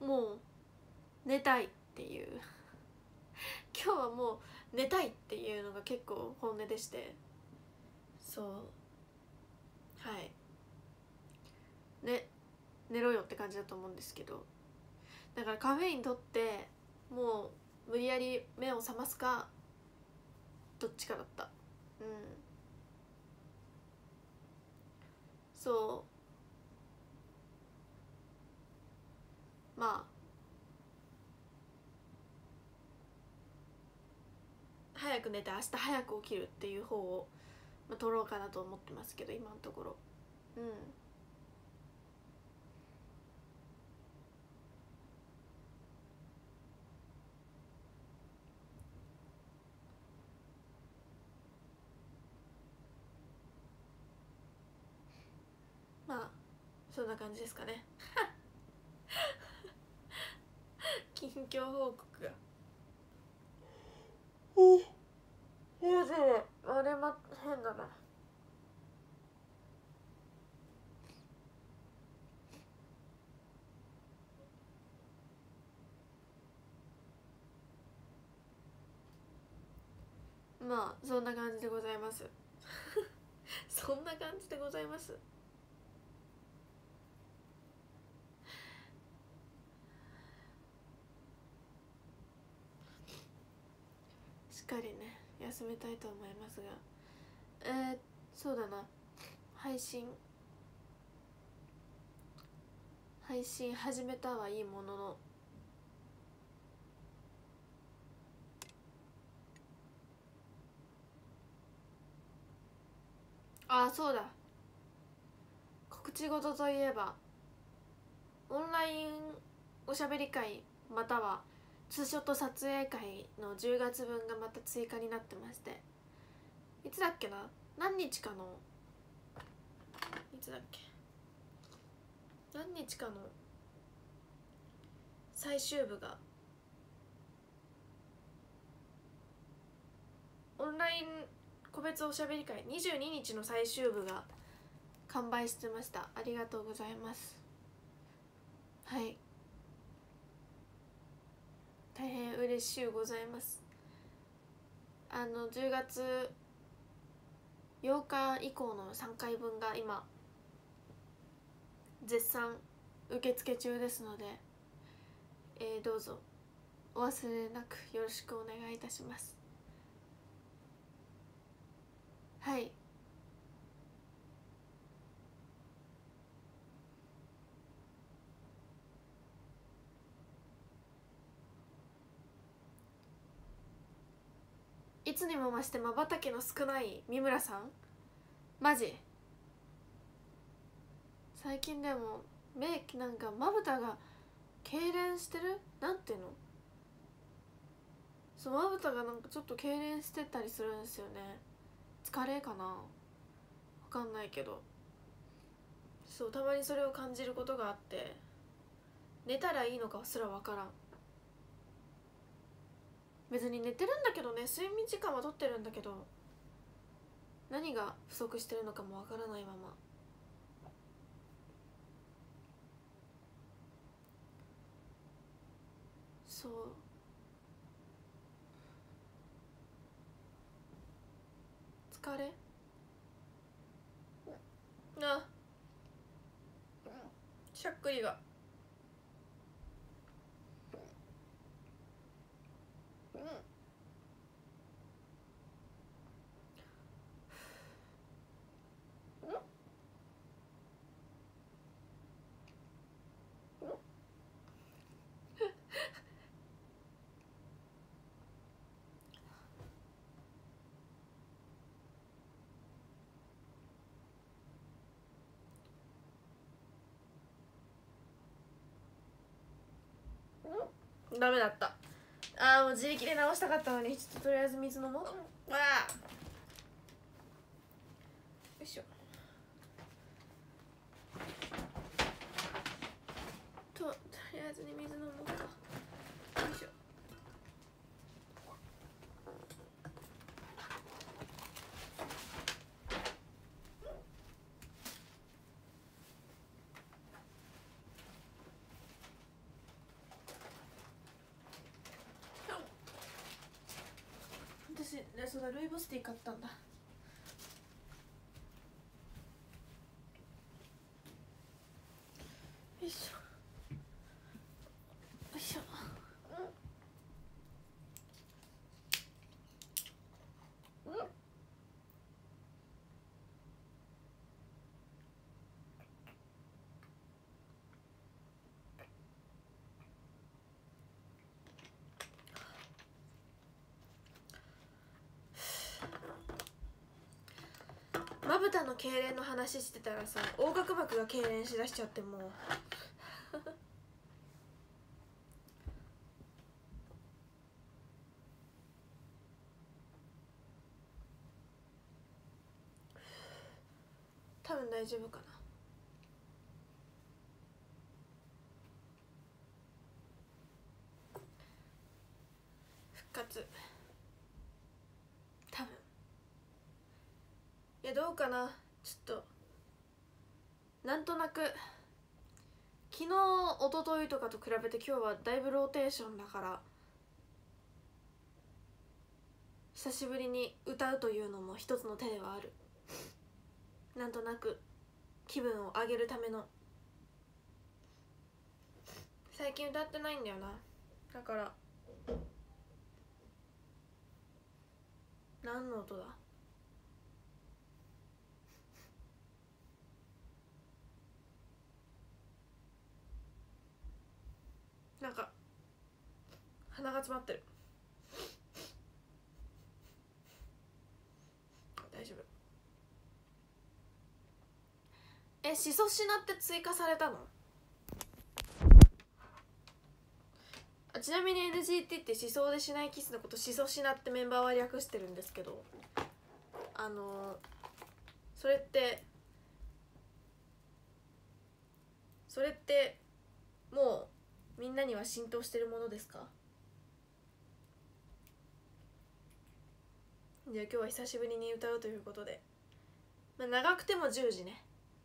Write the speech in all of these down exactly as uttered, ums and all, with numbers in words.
もう寝たいっていう今日はもう寝たいっていうのが結構本音でして、そうはいね、寝ろよって感じだと思うんですけど、だからカフェイン取ってもう無理やり目を覚ますかどっちかだった。うん、そうまあ早く寝て明日早く起きるっていう方を、まあ、取ろうかなと思ってますけど今のところ。うんまあそんな感じですかね近況報告がおマジであれま変だな。まあそんな感じでございますそんな感じでございます。しっかりね休めたいと思いますが、えー、そうだな、配信配信始めたはいいものの、ああそうだ、告知事といえばオンラインおしゃべり会またはツーショット撮影会のじゅうがつぶんがまた追加になってまして、いつだっけな、何日かのいつだっけ何日かの最終部がオンライン個別おしゃべり会にじゅうににちの最終部が完売してました。ありがとうございます。はい、大変嬉しゅうございます。あのじゅうがつようか以降のさんかいぶんが今絶賛受付中ですので、えー、どうぞお忘れなくよろしくお願いいたします。はい、いつにも増してまばたきの少ない三村さんマジ最近でも目なんかまぶたが痙攣してる、なんていうの、そうまぶたがなんかちょっと痙攣してたりするんですよね。疲れかな、わかんないけど、そうたまにそれを感じることがあって、寝たらいいのかすらわからん。別に寝てるんだけどね、睡眠時間はとってるんだけど何が不足してるのかもわからないまま、そう疲れあしゃっくりがダメだった。あーもう自力で直したかったのに、ちょっととりあえず水飲もう。わあよいしょと、とりあえずに水飲もうか。よいしょ。 そうだ、ルイボスティー買ったんだ。よいしょよいしょ。まぶたの痙攣の話してたらさ、横隔膜が痙攣しだしちゃって、もう多分大丈夫かな。復活多分。いやどうかな、ちょっとなんとなく昨日一昨日とかと比べて今日はだいぶローテーションだから、久しぶりに歌うというのも一つの手ではある。なんとなく気分を上げるための。最近歌ってないんだよな、だから。何の音だ。なんか鼻が詰まってる。大丈夫。え、しそしなって追加されたの？あ、ちなみに エヌジーティー ってしそうでしないキスのことしそしなってメンバーは略してるんですけど、あのそれってそれってもうみんなには浸透してるものですか？じゃあ今日は久しぶりに歌うということで、まあ、長くてもじゅうじね。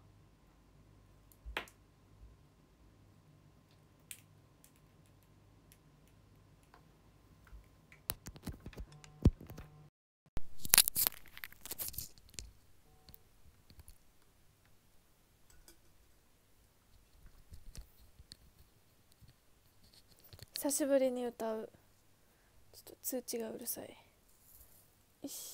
久しぶりに歌う。ちょっと通知がうるさい。よし。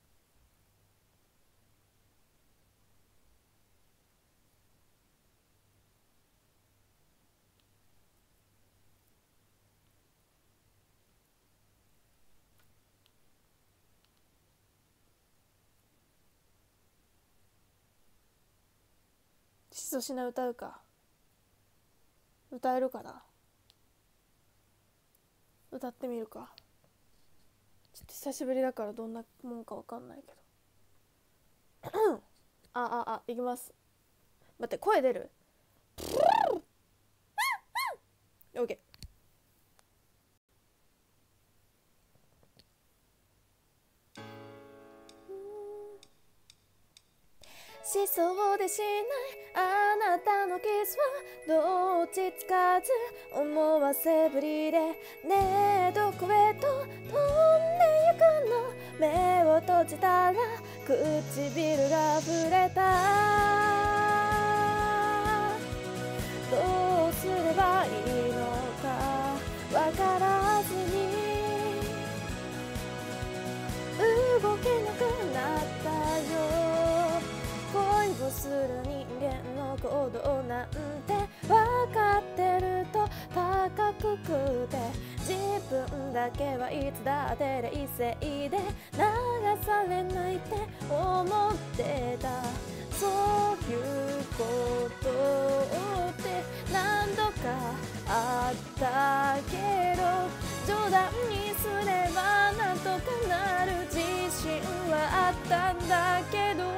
しそしな歌うか。歌えるかな。歌ってみるか。ちょっと久しぶりだからどんなもんかわかんないけどあああいきます。待って、声出る？オッケー。しそうでしないあなたのキスはどっちつかず思わせぶりで、ねえどこへと飛んでゆくの。目を閉じたら唇が触れた。どうすればいいのかわからずに動けなくなったよ。恋をする人間の行動なんて分かってると高くくて、自分だけはいつだって冷静で流されないって思ってた。そういうことって何度かあったけど、冗談にすればなんとかなる自信はあったんだけど、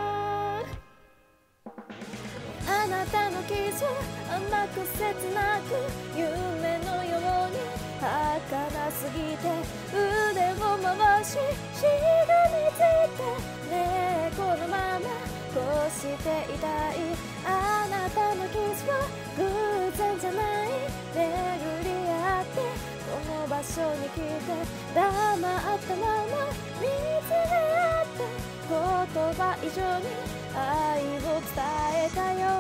あなたのキスは甘く切なく夢のように儚すぎて、腕を回ししがみついて、ねえこのままこうしていたい。あなたのキスは偶然じゃない、巡り合ってこの場場所に来て黙ったまま見つめ合って言葉以上に愛を伝えたよ。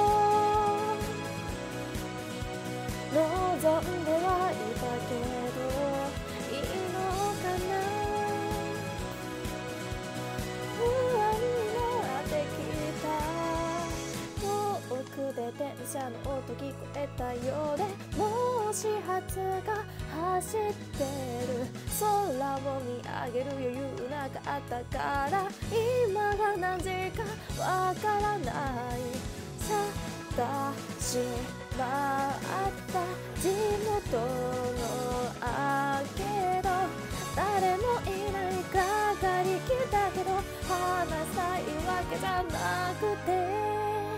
望んではいたけどいいのかな。不安になってきた。遠くで電車の音聞こえたようで、もう始発が走ってる。空を見上げる余裕なかったから今が何時かわからない。探し回った地元のアーケード、誰もいない係来たけど話したいわけじゃなくて、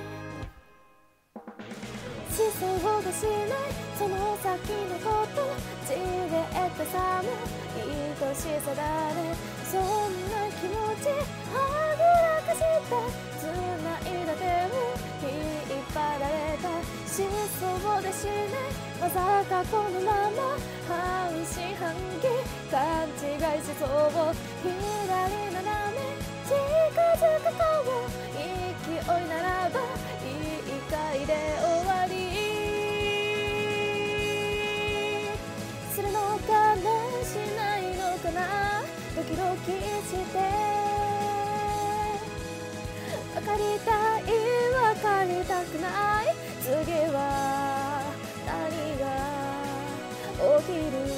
しそうでしないその先のこと、じれったさも愛しさだね。そんな気持ちはぐらかして繋いだ手を引っ張られた。しそうでしないまさかこのまま半信半疑勘違いしそう。左斜め近づくと勢いならばいっかいで終わりするのかな、しないのかな、ドキドキして分かりたい分かりたくない、次は何が起きる。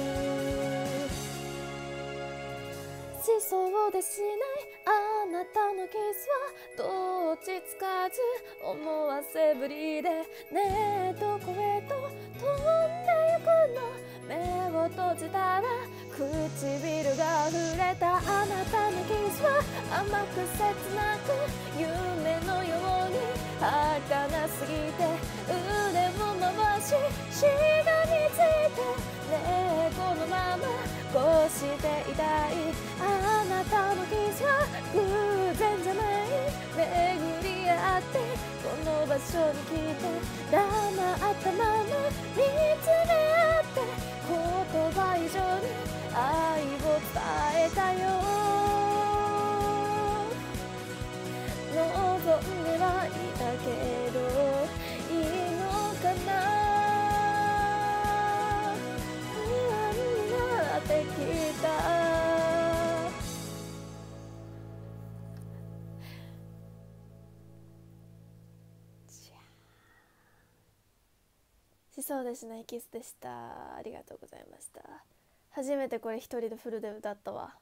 しそうでしないあなたのキスはどっちつかず思わせぶりで、ねえどこへと飛んでゆくの。目を閉じたら唇が触れたあなたのキスは甘く切なく夢のように儚すぎて、腕を回ししがみついて、ねえこのままこうしていたい。あなたのキスは偶然じゃない、巡り合ってこの場所に来て黙ったまま見つめ合って言葉以上に愛を伝えたよ。望んではいたけどいいのかな。不安になってきた。しそうでしないキスでした。ありがとうございました。初めてこれ一人でフルで歌ったわ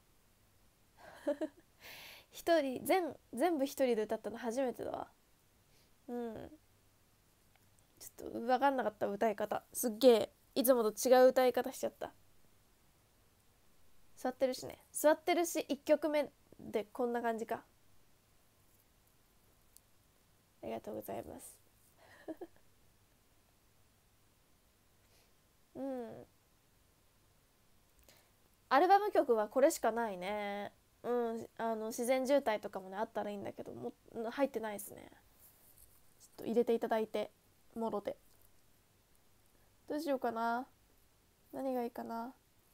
一人 全, 全部一人で歌ったの初めてだわ。うんちょっと分かんなかった歌い方、すっげえいつもと違う歌い方しちゃった。座ってるしね、座ってるしいっきょくめでこんな感じか。ありがとうございますうんアルバム曲はこれしかないね。うんあの自然渋滞とかもねあったらいいんだけども入ってないですね。ちょっと入れていただいてもろでどうしようかな。何がいいかな。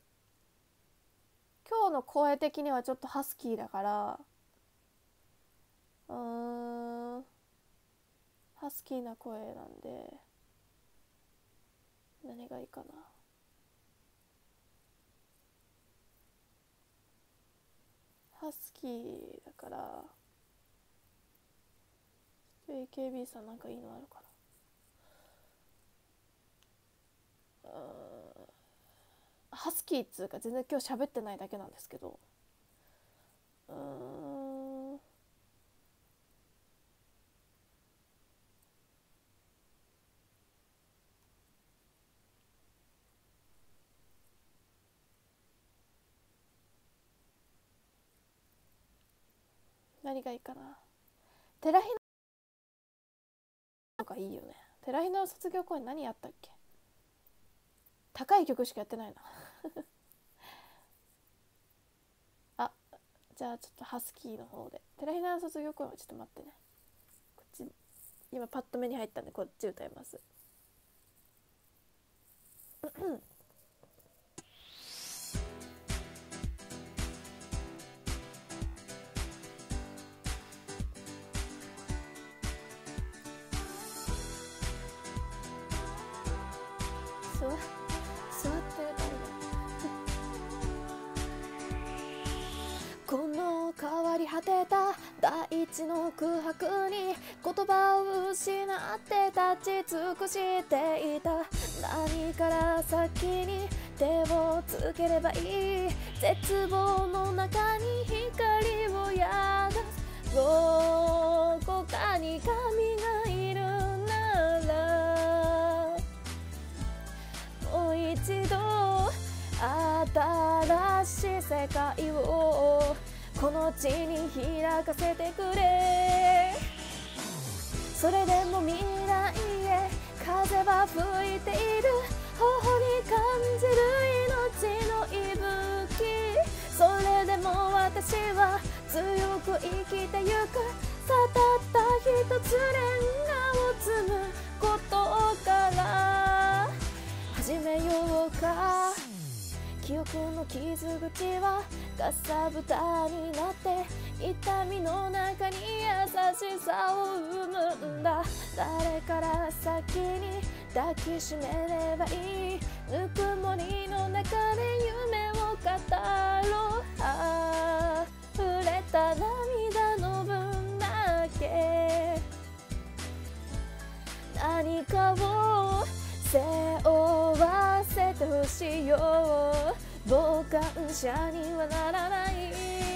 今日の声的にはちょっとハスキーだからうーんハスキーな声なんで何がいいかな。ハスキーだから エーケービー さんなんかいいのあるかな。うーんハスキーっつうか全然今日喋ってないだけなんですけどうーん何がいいかな。テラヒナとかいいよね。テラヒナの卒業公演何やったっけ。高い曲しかやってないなあじゃあちょっとハスキーの方でテラヒナの卒業公演はちょっと待ってね。こっち今パッと目に入ったんでこっち歌いますれた大地の空白に言葉を失って立ち尽くしていた。何から先に手をつければいい、絶望の中に光を宿す。どこかに神がいるならもう一度新しい世界をこの地に開かせてくれ。それでも未来へ風は吹いている、頬に感じる命の息吹。それでも私は強く生きてゆく。さあたった一つレンガを積むことから始めようか。記憶の傷口はかさぶたになって痛みの中に優しさを生むんだ。誰から先に抱きしめればいい、ぬくもりの中で夢を語ろう。あふれた涙の分だけ何かを背負わせてほしいよ。傍観者にはならない。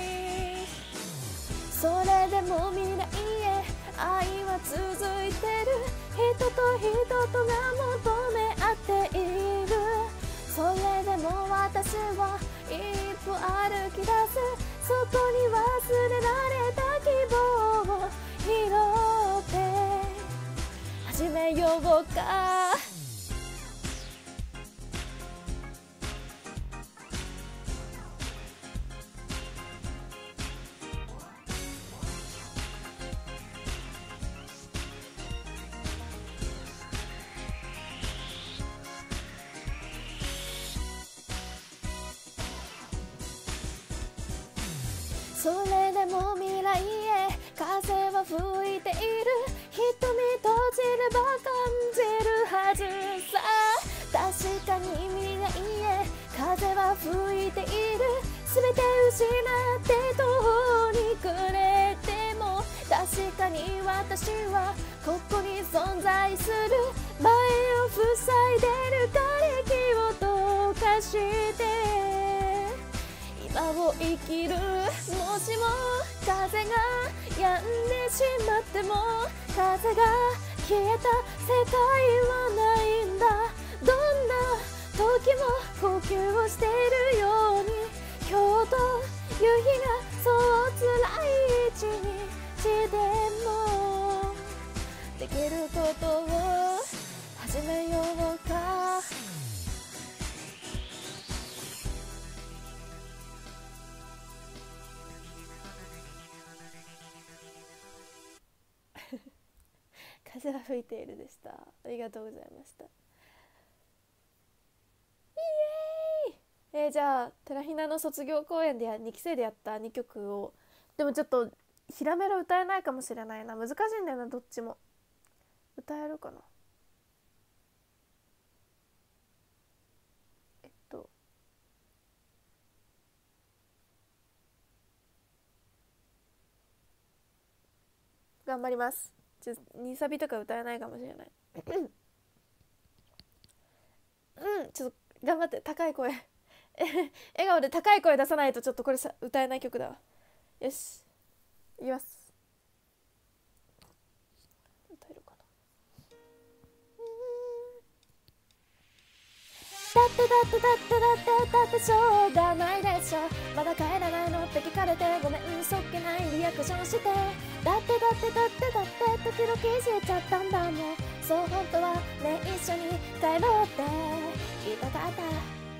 それでも未来へ愛は続いてる。人と人とが求め合っている。それでも私は一歩歩き出す。そこに忘れられた希望を拾って始めようか。それでも未来へ風は吹いている。瞳閉じれば感じるはずさ。確かに未来へ風は吹いている。全て失って途方に暮れても確かに私はここに存在する。前を塞いでる瓦礫を溶かして今を生きる。もしも風が止んでしまっても風が消えた世界はないんだ。どんな時も呼吸をしているように今日という日がそう辛い一日でもできることを始めようか。風は吹いているでした。ありがとうございました。イエーイ、えー、じゃあテラヒナの卒業公演でやにき生でやったにきょくを、でもちょっとヒラメロ歌えないかもしれないな。難しいんだよな、どっちも。歌えるかな。えっと頑張ります。ちょにサビとか歌えないかもしれないうん、ちょっと頑張って、高い声笑顔で高い声出さないとちょっとこれさ歌えない曲だわ。よし、いきます。歌えるかな。だってだってだってだってだってしょうがないでしょ。まだ帰らないのって聞かれてごめんそっけないリアクションして、だってだってだってだって時々知っちゃったんだもん。そう本当はね一緒に帰ろうって言いたかった。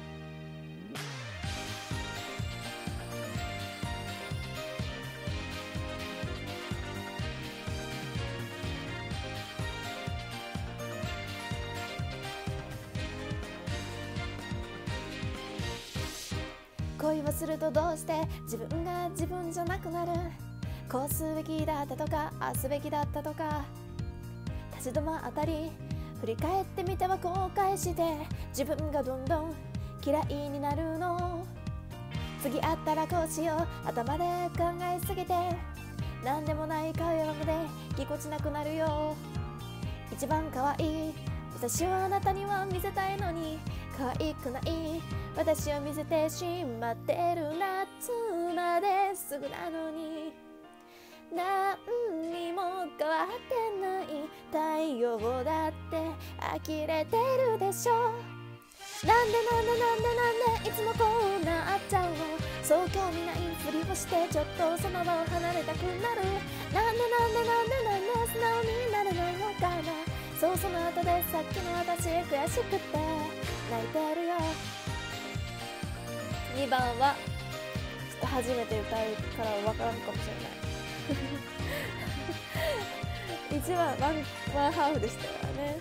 恋をするとどうして自分が自分じゃなくなる。こうすべきだったとかああすべきだったとか立ち止まったり振り返ってみては後悔して自分がどんどん嫌いになるの。次会ったらこうしよう頭で考えすぎてなんでもない会話までぎこちなくなるよ。一番可愛い私はあなたには見せたいのに可愛くない私を見せてしまってる。夏まですぐなのに何にも変わってない。太陽だって呆れてるでしょ。なんでなんでなんでなんでいつもこうなっちゃうの。そう興味ないふりをしてちょっとその場を離れたくなる。なんでなんでなんでなんで素直になれないのかな。そうその後でさっきの私悔しくて泣いてるよ。にばんはちょっと初めて歌うから分からんかもしれないいちばんワン、ワンハーフでしたからね。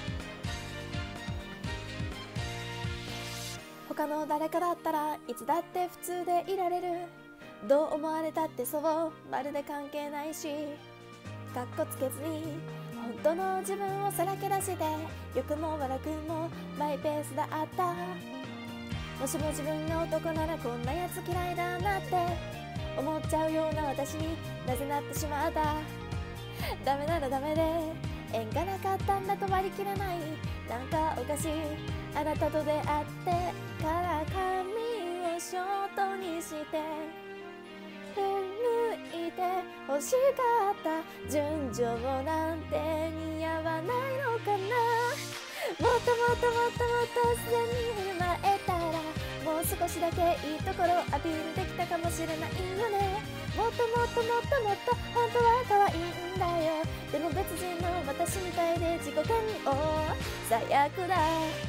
他の誰かだったらいつだって普通でいられる。どう思われたってそうまるで関係ないし、かっこつけずに本当の自分をさらけ出して良くも悪くもマイペースだった。もしも自分が男ならこんなやつ嫌いだなって思っちゃうような私になぜなってしまった。ダメならダメで縁がなかったんだと割り切れない。なんかおかしいあなたと出会ってから髪をショートにして振抜いて欲しかった純情なんて似合わないのかな。もっともっともっともっと自然に振る舞えたらもう少しだけいいところアピールできたかもしれないよね。もっともっともっともっと本当は可愛いんだよ。でも別人の私みたいで自己嫌悪最悪だ。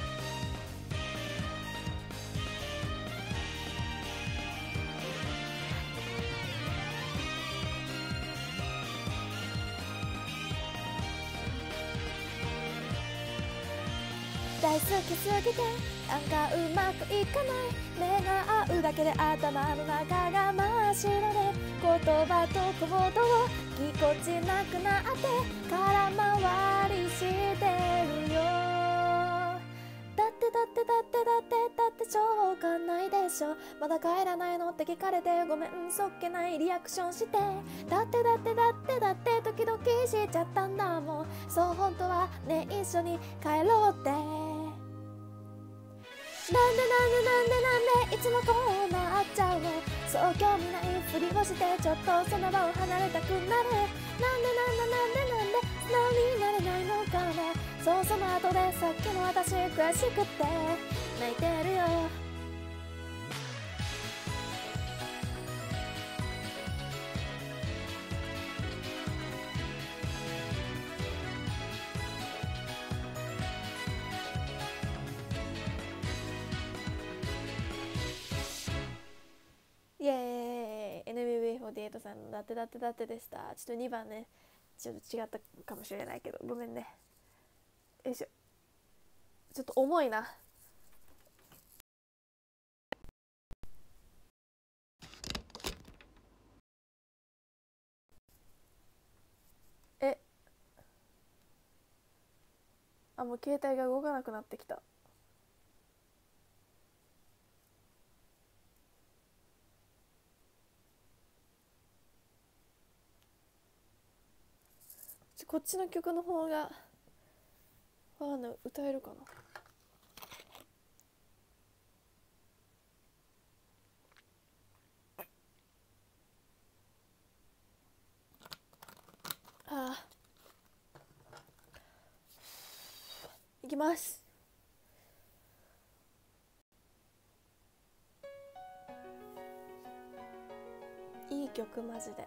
大好きすぎてなんかうまくいかない。目が合うだけで頭の中が真っ白で言葉と行動をぎこちなくなって空回りしてるよ。だってだってだってだってだってしょうがないでしょ。まだ帰らないのって聞かれてごめんそっけないリアクションしてだってだってだってだってドキドキしちゃったんだもん。そう本当はね一緒に帰ろうってなんでなんでなんでなんでいつもこうなっちゃうの。そう興味ないふりをしてちょっとその場を離れたくなる。なんでなんでなんでなんで素直になれないのかな。そうその後でさっきの私悔しくって泣いてるよ。イエーイ エヌビービーフォーティーエイト さんのだってだってだってでした。ちょっとにばんねちょっと違ったかもしれないけどごめんね。よいしょちょっと重いな。えあもう携帯が動かなくなってきた。こっちの曲の方がわかんない歌えるかな。ああいきます。いい曲マジで。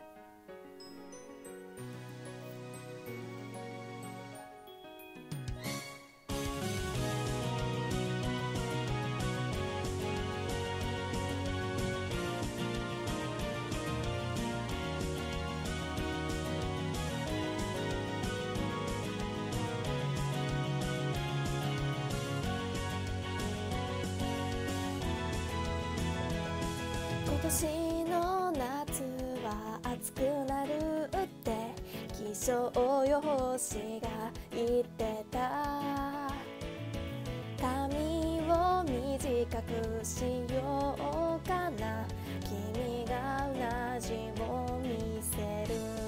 今年の夏は暑くなるって気象予報士が言ってた。髪を短くしようかな。君がうなじを見せる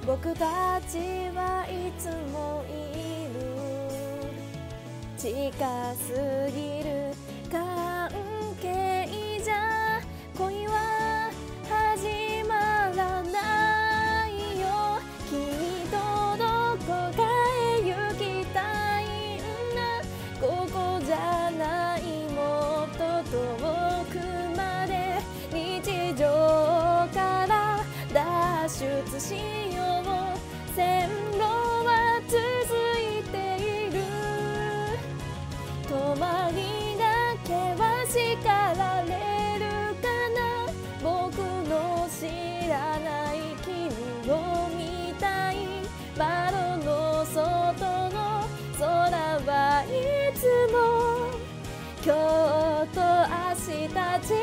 僕たちはいつもいる近すぎる関係じゃ恋は始まらないよ君とどこかへ行きたいんだここじゃないもっと遠くまで日常から脱出しよう線路は続いている止まりだけは叱られるかな僕の知らない君を見たい窓の外の空はいつも今日と明日違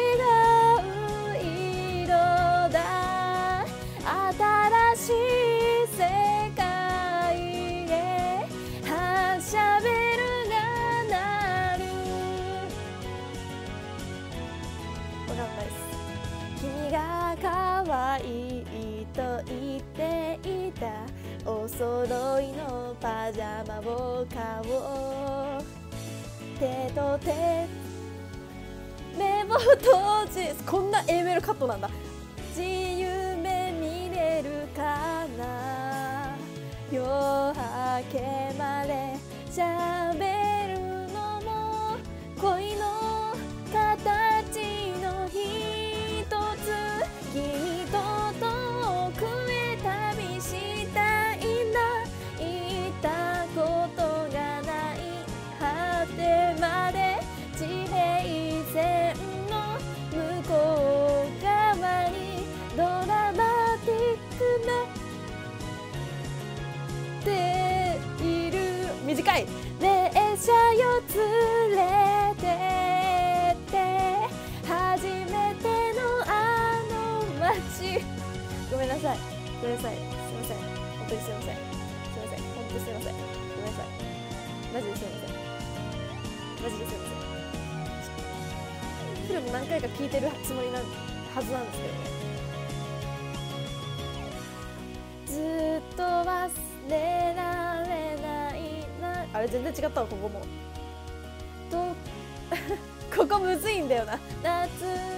う色だ新しい世界へ発車ベルが鳴るわかんないです君が可愛いと言っていたお揃いのパジャマを買おう手と手目を閉じこんな A メロカットなんだ自由目見れるかな夜明けまで喋るのも恋の形の一つ君と遠くへ旅したいんだ行ったことがない果てまで地平線の向こう側にドラマティックなっている短い電車よ連れてって初めてのあの街ごめんなさいごめんなさいすいません本当にすいませんすいません本当にすいませんごめんなさいマジですいませんマジですいませんフルも何回か聞いてるつもりなはずなんですけどねずっと忘れられないなあれ全然違ったわここもとここむずいんだよな夏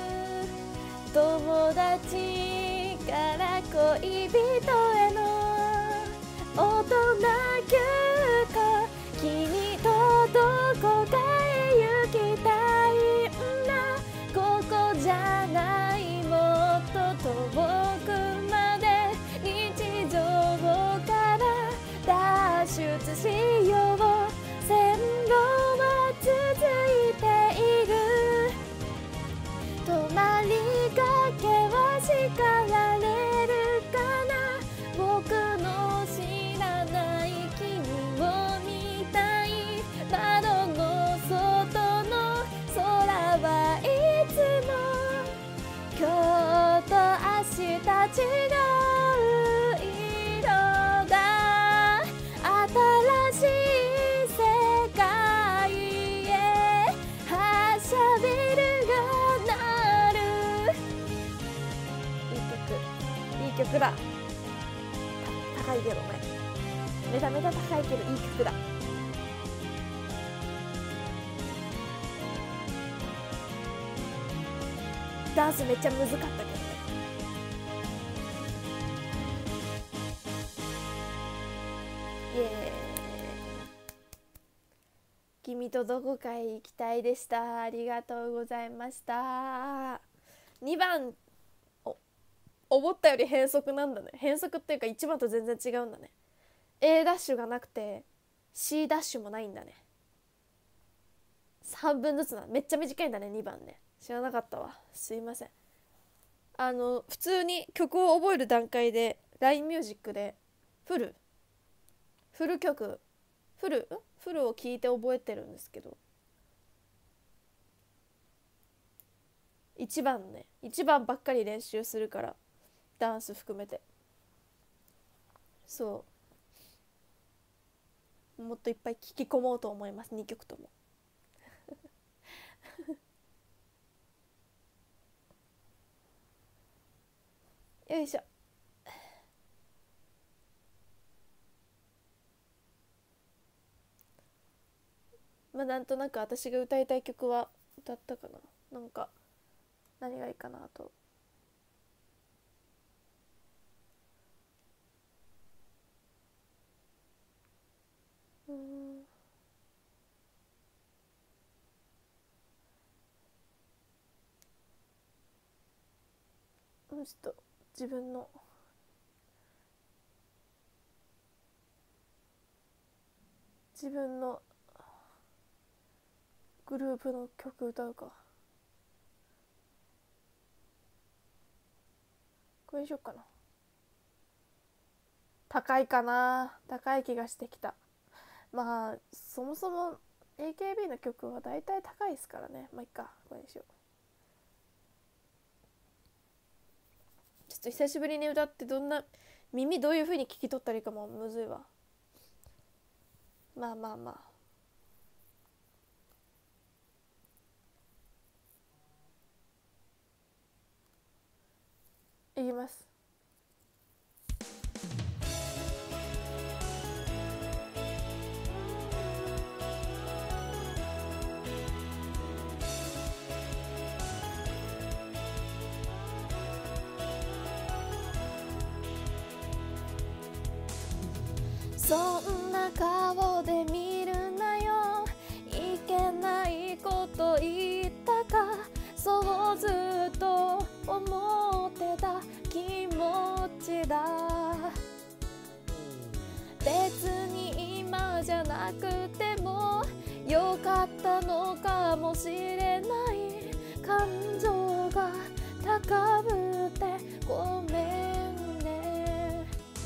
友達から恋人への大人急行君とどこかへ行きたいんだここじゃないもっと遠くまで日常から脱出しよう線路は続いている止まりかけは叱られるかな僕の知らない君を見たい窓の外の空はいつも今日と明日違う色だ新しい世界へ発車ベルが鳴るいい曲いい曲だ高いけどねめちゃめちゃ高いけどいい曲だダンスめっちゃ難かったけどねイエーイ君とどこかへ行きたいでしたありがとうございましたにばんお思ったより変則なんだね変則っていうかいちばんと全然違うんだね A ダッシュがなくて C ダッシュもないんだねさんぶんずつなめっちゃ短いんだねにばんね知らなかったわすいませんあの普通に曲を覚える段階で ライン ミュージックでフルフル曲フルフルを聞いて覚えてるんですけどいちばんねいちばんばっかり練習するからダンス含めてそうもっといっぱい聞き込もうと思いますにきょくともよいしょまあなんとなく私が歌いたい曲は歌ったかな。なんか何がいいかなと。うーんちょっと自分の自分のグループの曲歌うか。これにしよっかな。高いかな。高い気がしてきた。まあそもそも エーケービー の曲はだいたい高いですからね。まあいっか、これにしよう。ちょっと久しぶりに歌ってどんな耳どういう風に聞き取ったらいいかもむずいわ。まあまあまあいきます。そんな顔で見るなよ、いけないこと言ったか、そうずっと思ってた気持ちだ。別に今じゃなくてもよかったのかもしれない。感情が高ぶってごめんね。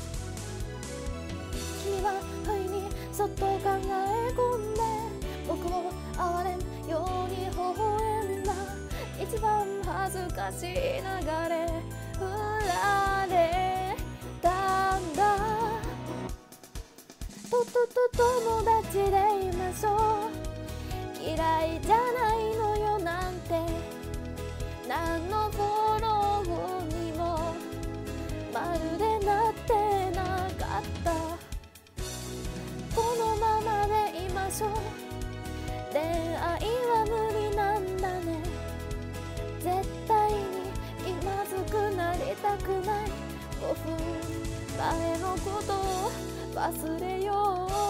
君は不意にそっと考え込んで僕を哀れむように微笑んだ。一番恥ずかしい流れ振られたんだ。とっとと友達でいましょう。嫌いじゃないのよなんて何のフォローにもまるでなってなかった。このままでいましょう。恋愛は無理なんだね。絶対に気まずくなりたくない。ごふんまえのことを忘れよう。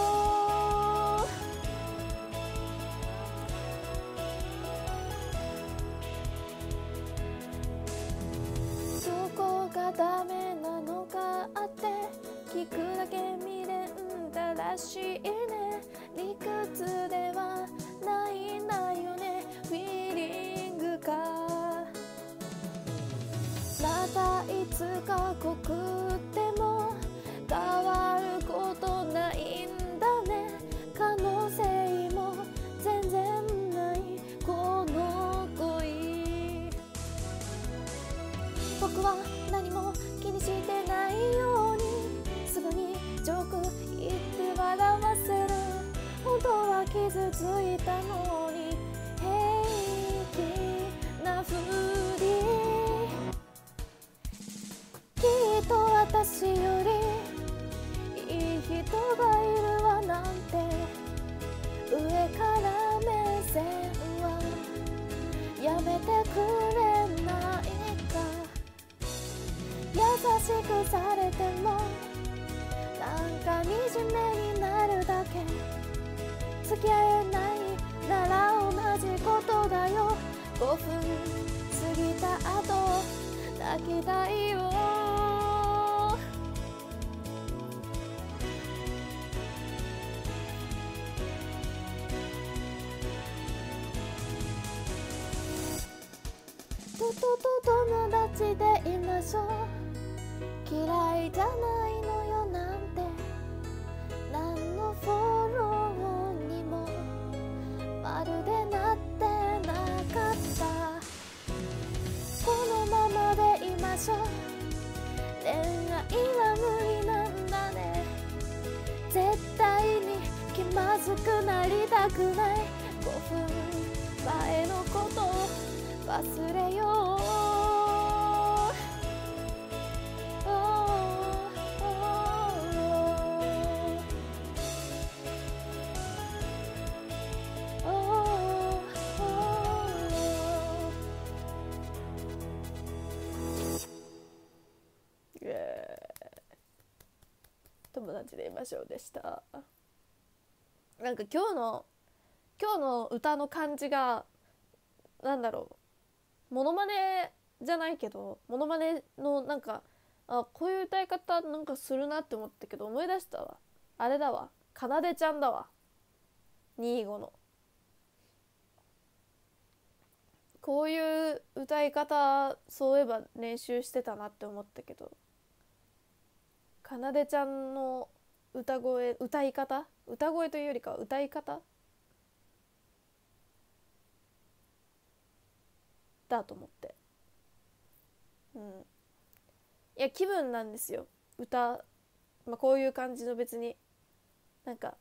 どこがダメなのかって聞くだけ未練だらしいね。理屈ではないんだよね。フィーリングか。またいつか告っても変わることないんだね。可能性も全然ないこの恋。僕は何も気にしてないようにすぐにジョーク言って笑わせる。本当は傷ついたのに平気なふり。きっと私よりいい人がいるわなんて上から目線はやめてくれないか。優しくされてもなんか惨めになるだけ。付き合えないなら同じことだよ。ごふん過ぎた後泣きたいよ。ととと友達でいましょう。嫌いじゃないのよなんて何のフォローにもまるでなってなかった。このままでいましょう。恋愛は無理なんだね。絶対に気まずくなりたくない。ごふんまえのことを忘れよう。 友達でいましょうでした。なんか今日の今日の歌の感じがなんだろう、モノマネじゃないけどモノマネのなんか、あ、こういう歌い方なんかするなって思ったけど思い出したわ。あれだわ、かなでちゃんだわ。にじゅうごのこういう歌い方そういえば練習してたなって思ったけど、かなでちゃんの歌声歌い方歌声というよりかは歌い方だと思って、うん、いや気分なんですよ歌、まあ、こういう感じの別になんか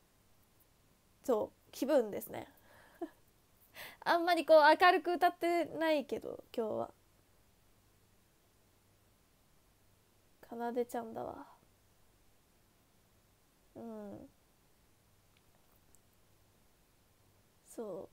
そう気分ですねあんまりこう明るく歌ってないけど今日はかなでちゃんだわ。うん、そう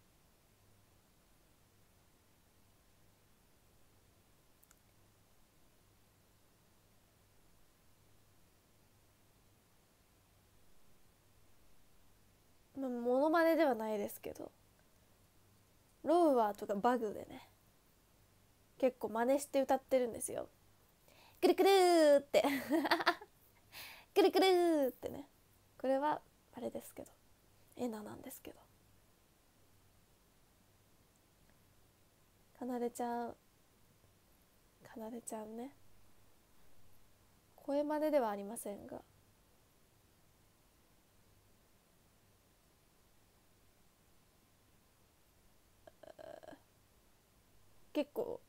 まあ、モノマネではないですけどローワーとかバグでね結構真似して歌ってるんですよ。くるくるーってくるくるーってね、これはあれですけどエナなんですけど、かなでちゃんかなでちゃんね、声真似ではありませんが結構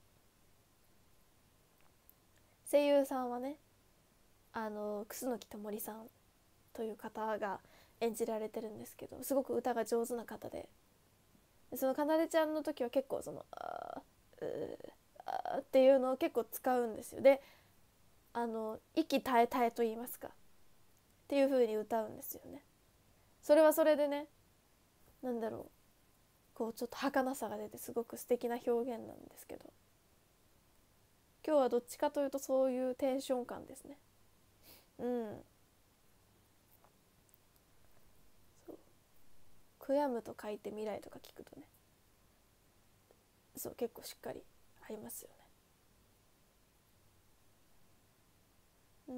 声優さんはね、あの楠木智さんという方が演じられてるんですけど、すごく歌が上手な方で、そのかなでちゃんの時は結構そのあーうーあーっていうのを結構使うんですよ。で、あの息絶え絶えと言いますかっていう風に歌うんですよね。それはそれでね、なんだろう、こうちょっと儚さが出てすごく素敵な表現なんですけど、今日はどっちかというとそういうテンション感ですね。うん、そう、悔やむと書いて未来とか聞くとね、そう結構しっかりありますよね。うん、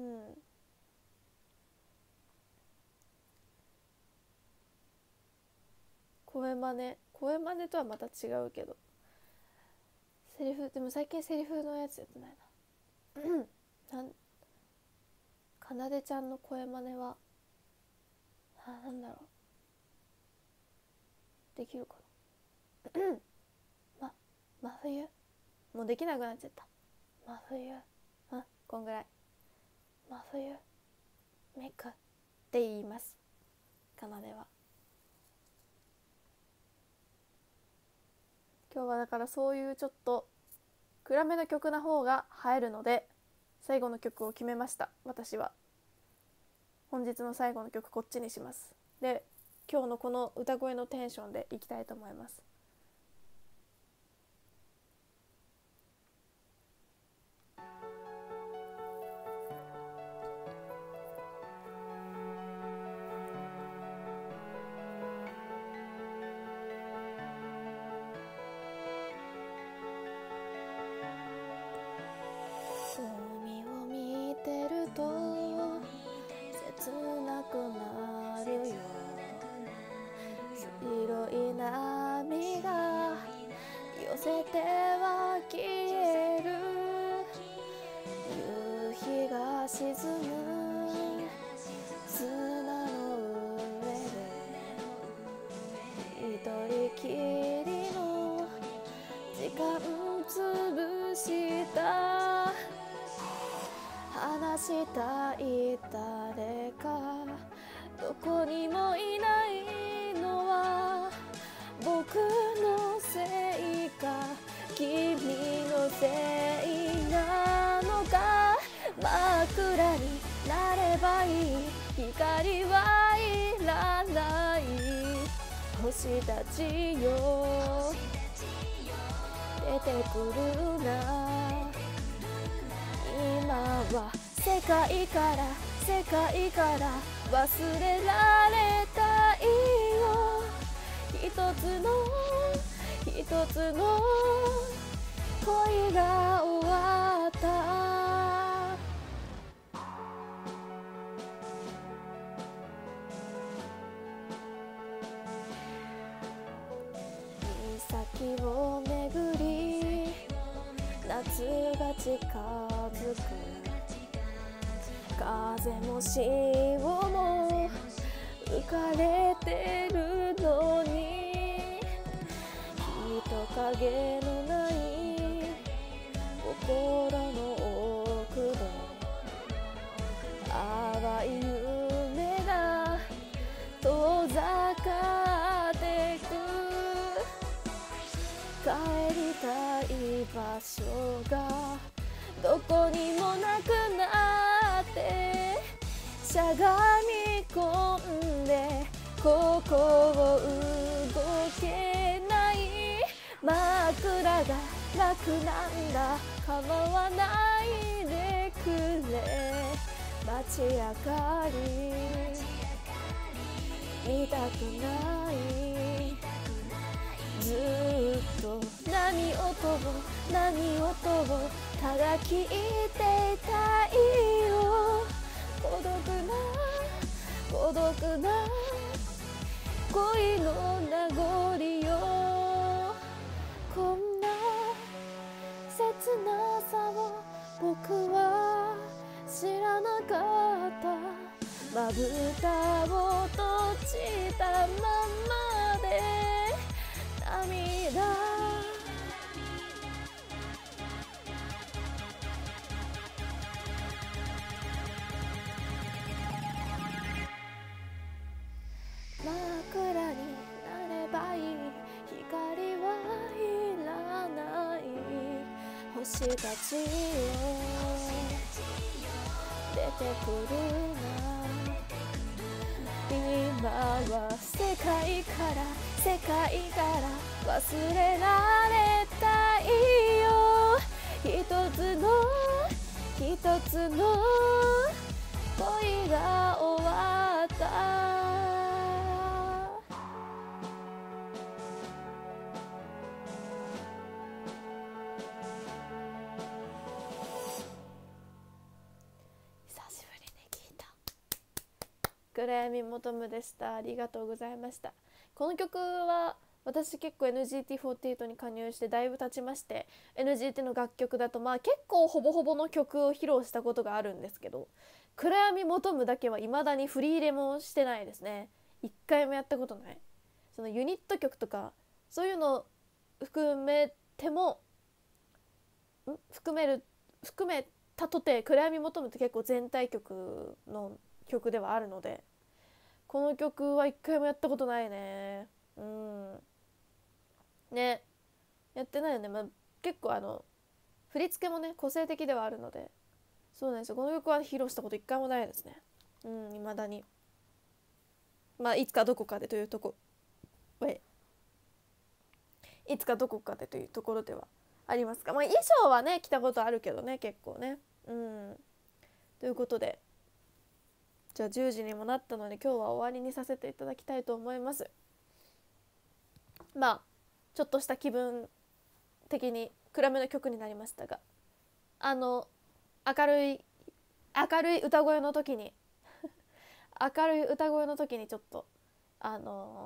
声真似声真似とはまた違うけど、セリフでも最近セリフのやつやってないななんかなでちゃんの声真似はあ、なんだろう、できるかなま、真冬もうできなくなっちゃった。真冬、あ、こんぐらい、真冬メイクって言います、かなでは。今日はだからそういうちょっと暗めの曲な方が映えるので最後の曲を決めました。私は本日の最後の曲こっちにします。で、今日のこの歌声のテンションでいきたいと思います。海を見てると切なくなるよ、白い波が寄せては消える、夕日が沈む砂の上で一人きりの時間潰した話したい誰かどこにもいないのは僕のせいか君のせいなのか、真っ暗になればいい光はいらない星たちよ出てくるな、今は世界から世界から忘れられたいよ。一つの一つの恋が終わった。岬を巡り夏が近づく。風も潮も浮かれてるのに、人影のない心の奥で淡い夢が遠ざかってく。帰りたい場所がどこにもなくなって、しゃがみ込んでここを動けない。枕が楽なんだ、構わないでくれ。街明かり見たくない。ずっと波音を波音をただ聞いていたいよ。孤独な孤独な恋の名残よ。こんな切なさを僕は知らなかった。まぶたを閉じたままで涙。枕になればいい、光はいらない。星たちよ出てくるな。今は世界から世界から忘れられたいよ。一つの一つの恋が終わった。暗闇求むでした。ありがとうございました。この曲は私結構 エヌジーティーフォーティーエイト に加入してだいぶ経ちまして、 エヌジーティー の楽曲だとまあ結構ほぼほぼの曲を披露したことがあるんですけど、暗闇求むだけは未だに振り入れもしてないですね。一回もやったことない。そのユニット曲とかそういうの含めてもん含める含めたとて暗闇求むって結構全体曲の曲ではあるので、この曲は一回もやったことないね。うんね、やってないよね。まあ、結構あの振り付けもね個性的ではあるので、そうなんですよ。この曲は披露したこと一回もないですね。うん未だに。まあいつかどこかでというとこいつかどこかでというところではありますが、まあ衣装はね着たことあるけどね、結構ね。うんということで、じゃあじゅうじにもなったので今日は終わりにさせていただきたいと思います。まあちょっとした気分的に暗めの曲になりましたが、あの明るい明るい歌声の時に明るい歌声の時にちょっとあの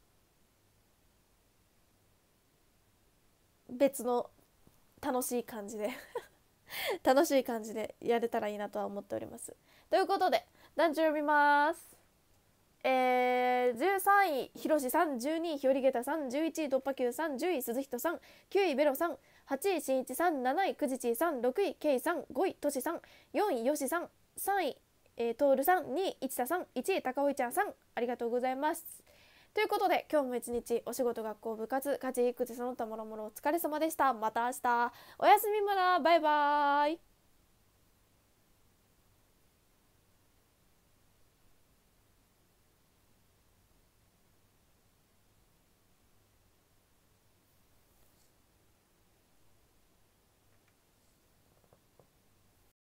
別の楽しい感じで楽しい感じでやれたらいいなとは思っております。ということで団長呼びます。えー、じゅうさんいひろしさん、じゅうにいひよりげたさん、じゅういちい突破球さん、じゅうい鈴人さん、きゅういベロさん、はちいしんいちさん、なないくじちさん、ろくいけいさん、ごいとしさん、よんいよしさん、さんい、えー、とおるさん、にいいちたさん、いちいたかおいちゃんさん、ありがとうございます。ということで今日も一日お仕事学校部活家事育児その他もろもろお疲れ様でした。また明日おやすみむら、バイバーイ。